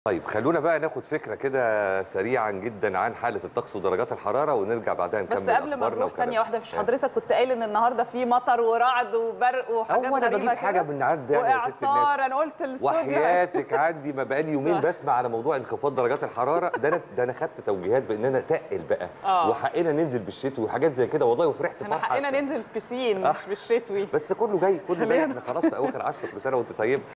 طيب خلونا بقى ناخد فكرة كده سريعا جدا عن حالة الطقس ودرجات الحرارة ونرجع بعدها نكمل بس قبل ما نروح ثانية واحدة، مش حضرتك كنت قايل ان النهارده في مطر ورعد وبرق وحاجات غريبة كده؟ كده؟ انا بجيب حاجة من عندي يعني يا ست الناس. واعصار، انا قلت الاستوديو وحياتك عندي ما بقالي يومين بسمع على موضوع انخفاض درجات الحرارة ده انا خدت توجيهات بان انا اتقل بقى وحقنا ننزل بالشتوي وحاجات زي كده والله وفرحت فرحة. احنا حقنا ننزل بسين مش بالشتوي. بس كله جاي احنا خلاص في اواخر 10 كل سنة وانت طيب.